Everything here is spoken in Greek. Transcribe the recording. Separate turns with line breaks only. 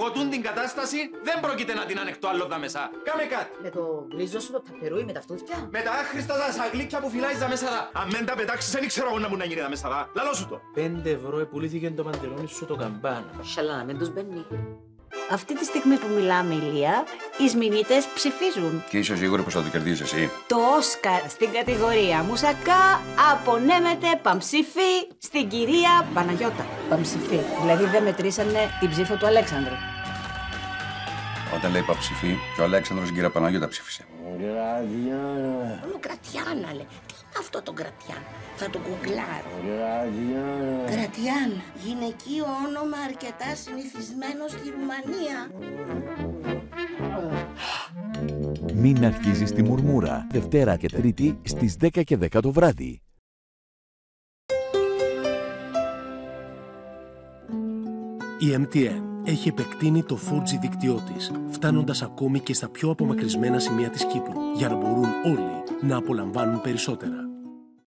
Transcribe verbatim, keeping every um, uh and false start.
εγώ τούν την κατάσταση δεν πρόκειται να την ανεχτώ άλλο δα μέσα. Κάμε κάτι.
Με το γλίζο σου το ταπερούι με τα φτούθια.
Με τα άχρηστα τα σαγλίκια που φυλάζεις δα μέσα δα. Αν δεν τα πετάξεις δεν ξέρω εγώ να μου να γίνει δα μέσα δα. Λαλώ σου το.
Πέντε ευρώ επουλήθηκε το παντελόνι σου το καμπάνα.
Σαλά να μην τους μπαίνει.
Αυτή τη στιγμή που μιλάμε, Ηλία, οι Σμηνίτες ψηφίζουν.
Και είσαι σίγουρη πως θα το κερδίσεις εσύ?
Το Όσκαρ στην κατηγορία Μουσακά απονέμεται παμψήφι στην κυρία Παναγιώτα. Παμψήφι, δηλαδή δεν μετρήσανε την ψήφο του Αλέξανδρου.
Όταν λέει παψηφί, και ο Αλέξανδρος την κυρία Παναγιώτα ψήφισε.
Κρατιάνα. Μόνο Κρατιάνα, λέει. Τι είναι αυτό το Κρατιάνα? Θα το γκουγκλάρω. Κρατιάνα. Κρατιάνα. Γυναικείο όνομα αρκετά συνηθισμένο στη Ρουμανία.
Μην αρχίζεις τη μουρμούρα. Δευτέρα και Τρίτη στις δέκα και δέκα το βράδυ.
Η εμ τι εν έχει επεκτείνει το φορ τζι δίκτυό της, φτάνοντας ακόμη και στα πιο απομακρυσμένα σημεία της Κύπρου, για να μπορούν όλοι να απολαμβάνουν περισσότερα.